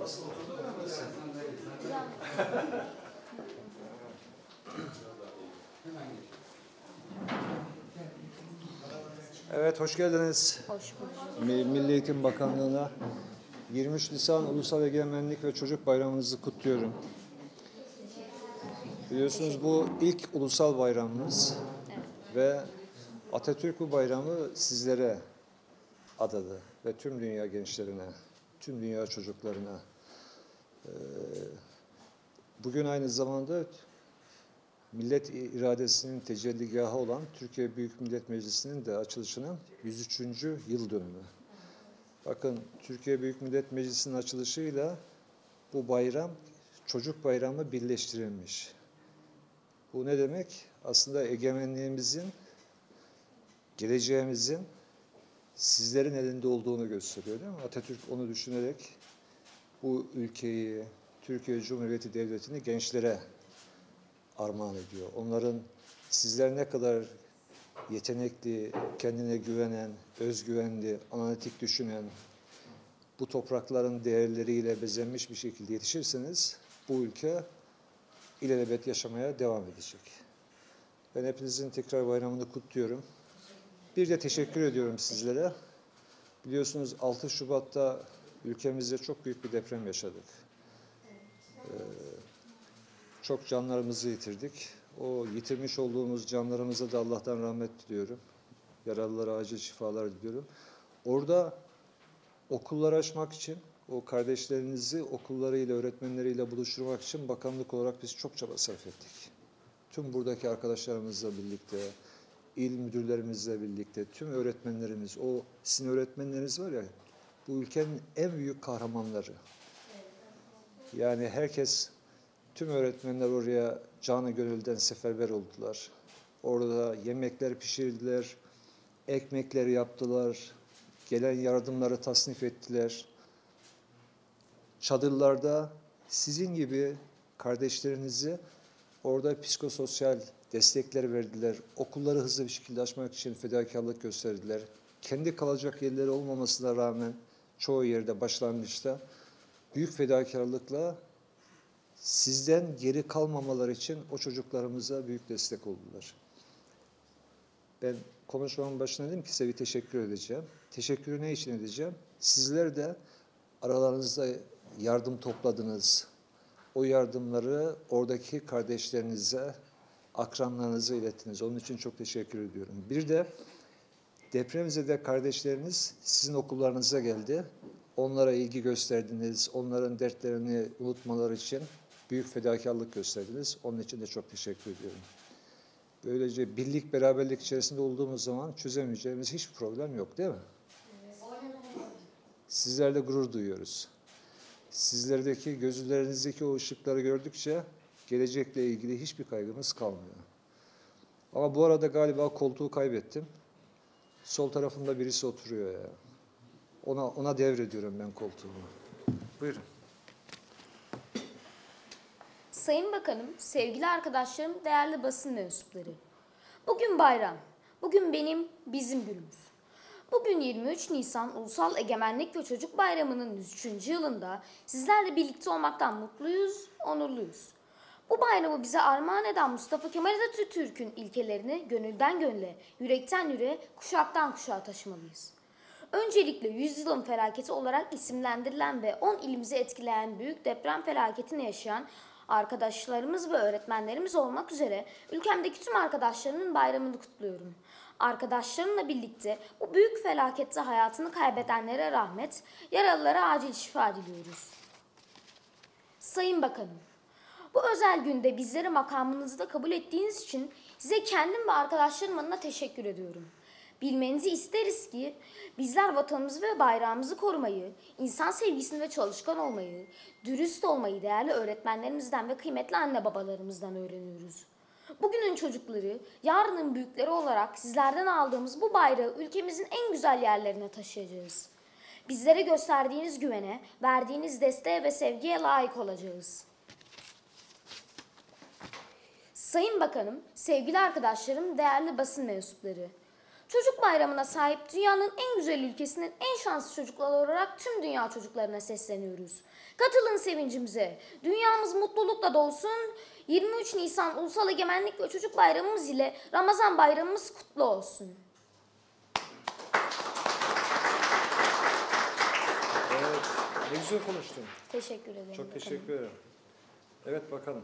Evet, hoş geldiniz. Hoş bulduk. Milli Eğitim Bakanlığı'na 23 Nisan Ulusal Egemenlik ve Çocuk Bayramınızı kutluyorum. Biliyorsunuz bu ilk ulusal bayramımız ve Atatürk bu bayramı sizlere adadı ve tüm dünya gençlerine, tüm dünya çocuklarına. Bugün aynı zamanda millet iradesinin tecelligahı olan Türkiye Büyük Millet Meclisi'nin de açılışının 103. yıl dönümü. Bakın, Türkiye Büyük Millet Meclisi'nin açılışıyla bu bayram, çocuk bayramı birleştirilmiş. Bu ne demek? Aslında egemenliğimizin, geleceğimizin sizlerin elinde olduğunu gösteriyor, değil mi? Atatürk onu düşünerek bu ülkeyi, Türkiye Cumhuriyeti Devleti'ni gençlere armağan ediyor. Onların sizler ne kadar yetenekli, kendine güvenen, özgüvenli, analitik düşünen, bu toprakların değerleriyle bezenmiş bir şekilde yetişirseniz bu ülke ilelebet yaşamaya devam edecek. Ben hepinizin tekrar bayramını kutluyorum. Bir de teşekkür ediyorum sizlere. Biliyorsunuz 6 Şubat'ta ülkemizde çok büyük bir deprem yaşadık. Çok canlarımızı yitirdik. O yitirmiş olduğumuz canlarımıza da Allah'tan rahmet diliyorum. Yaralılara acil şifalar diliyorum. Orada okullar açmak için, o kardeşlerinizi okullarıyla, öğretmenleriyle buluşturmak için bakanlık olarak biz çok çaba sarf ettik. Tüm buradaki arkadaşlarımızla birlikte, il müdürlerimizle birlikte, tüm öğretmenlerimiz, o sizin öğretmenleriniz var ya, bu ülkenin en büyük kahramanları. Yani herkes, tüm öğretmenler oraya canı gönülden seferber oldular. Orada yemekler pişirdiler, ekmekleri yaptılar, gelen yardımları tasnif ettiler. Çadırlarda sizin gibi kardeşlerinizi orada psikososyal destekler verdiler. Okulları hızlı bir şekilde açmak için fedakarlık gösterdiler. Kendi kalacak yerleri olmamasına rağmen çoğu yerde başlangıçta büyük fedakarlıkla sizden geri kalmamaları için o çocuklarımıza büyük destek oldular. Ben konuşmamın başına dedim ki size bir teşekkür edeceğim. Teşekkürü ne için edeceğim? Sizler de aralarınızda yardım topladınız. O yardımları oradaki kardeşlerinize, akranlarınıza ilettiniz. Onun için çok teşekkür ediyorum. Bir de depremzede kardeşleriniz sizin okullarınıza geldi. Onlara ilgi gösterdiniz. Onların dertlerini unutmaları için büyük fedakarlık gösterdiniz. Onun için de çok teşekkür ediyorum. Böylece birlik, beraberlik içerisinde olduğumuz zaman çözemeyeceğimiz hiçbir problem yok, değil mi? Sizlerle gurur duyuyoruz. Sizlerdeki, gözlerinizdeki o ışıkları gördükçe gelecekle ilgili hiçbir kaygımız kalmıyor. Ama bu arada galiba koltuğu kaybettim. Sol tarafımda birisi oturuyor ya. Ona devrediyorum ben koltuğumu. Buyurun. Sayın Bakanım, sevgili arkadaşlarım, değerli basın mensupları. Bugün bayram. Bugün bizim günümüz. Bugün 23 Nisan Ulusal Egemenlik ve Çocuk Bayramı'nın 103. yılında sizlerle birlikte olmaktan mutluyuz, onurluyuz. Bu bayramı bize armağan eden Mustafa Kemal Atatürk'ün ilkelerini gönülden gönle, yürekten yüreğe, kuşaktan kuşağa taşımalıyız. Öncelikle 100 yılın felaketi olarak isimlendirilen ve 10 ilimizi etkileyen büyük deprem felaketini yaşayan arkadaşlarımız ve öğretmenlerimiz olmak üzere ülkemdeki tüm arkadaşlarımın bayramını kutluyorum. Arkadaşlarımla birlikte bu büyük felakette hayatını kaybedenlere rahmet, yaralılara acil şifa diliyoruz. Sayın Bakanım, bu özel günde bizleri makamınızda kabul ettiğiniz için size kendim ve arkadaşlarım adına teşekkür ediyorum. Bilmenizi isteriz ki bizler vatanımızı ve bayrağımızı korumayı, insan sevgisini ve çalışkan olmayı, dürüst olmayı değerli öğretmenlerimizden ve kıymetli anne babalarımızdan öğreniyoruz. Bugünün çocukları, yarının büyükleri olarak sizlerden aldığımız bu bayrağı ülkemizin en güzel yerlerine taşıyacağız. Bizlere gösterdiğiniz güvene, verdiğiniz desteğe ve sevgiye layık olacağız. Sayın Bakanım, sevgili arkadaşlarım, değerli basın mensupları. Çocuk bayramına sahip dünyanın en güzel ülkesinin en şanslı çocukları olarak tüm dünya çocuklarına sesleniyoruz. Katılın sevincimize. Dünyamız mutlulukla dolsun. 23 Nisan Ulusal Egemenlik ve Çocuk Bayramımız ile Ramazan bayramımız kutlu olsun. Evet, ne güzel konuştun. Teşekkür ederim. Çok bakanım. teşekkür ederim. Evet bakalım.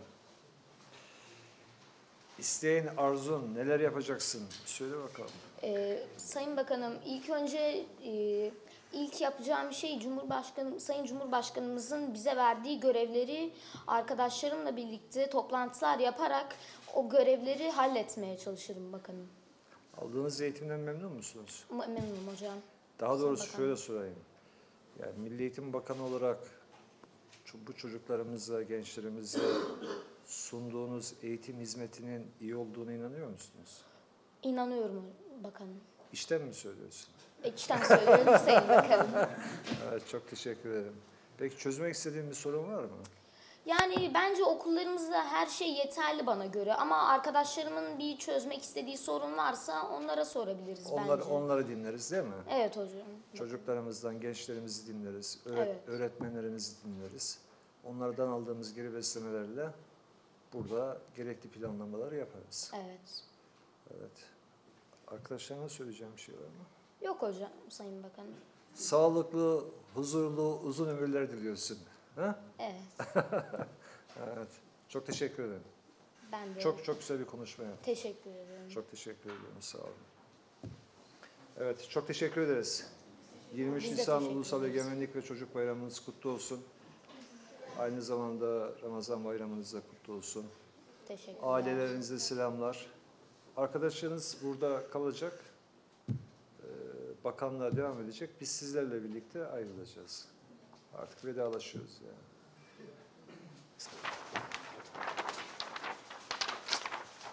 İsteğin, arzun, neler yapacaksın? Söyle bakalım. Sayın Bakanım, ilk önce ilk yapacağım şey Sayın Cumhurbaşkanımızın bize verdiği görevleri arkadaşlarımla birlikte toplantılar yaparak o görevleri halletmeye çalışırım bakanım. Aldığınız eğitimden memnun musunuz? Memnunum hocam. Daha Sayın doğrusu Bakanım. şöyle sorayım. Yani Milli Eğitim Bakanı olarak bu çocuklarımıza, gençlerimize sunduğunuz eğitim hizmetinin iyi olduğunu inanıyor musunuz? İnanıyorum bakanım. İşten mi söylüyorsun? İçten söylüyorum Sayın Bakanım. Evet, çok teşekkür ederim. Peki çözmek istediğin bir sorun var mı? Yani bence okullarımızda her şey yeterli bana göre ama arkadaşlarımın bir çözmek istediği sorun varsa onlara sorabiliriz bence. Onları dinleriz değil mi? Evet hocam. Çocuklarımızdan, gençlerimizi dinleriz, Evet. öğretmenlerimizi dinleriz. Onlardan aldığımız geri beslemelerle burada gerekli planlamaları yaparız. Evet. Evet. Arkadaşlarına söyleyeceğim bir şey var mı? Yok hocam Sayın Bakanım. Sağlıklı, huzurlu, uzun ömürler diliyorsun. Ha? Evet. Evet. Çok teşekkür ederim. Ben de Çok çok güzel bir konuşma yaptın. teşekkür ederim. Çok teşekkür ediyorum. Sağ olun. Evet, çok teşekkür ederiz. 23 Biz de Nisan teşekkür Ulusal ederiz. Egemenlik ve Çocuk Bayramınız kutlu olsun. Aynı zamanda Ramazan Bayramınız da kutlu olsun. Teşekkürler. Ailelerinize selamlar. Arkadaşlarınız burada kalacak. Bakanlığa devam edecek. Biz sizlerle birlikte ayrılacağız. Artık vedalaşıyoruz yani.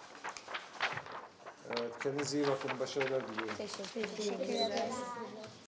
Evet, kendinize iyi bakın. Başarılar diliyorum. Teşekkür ederim.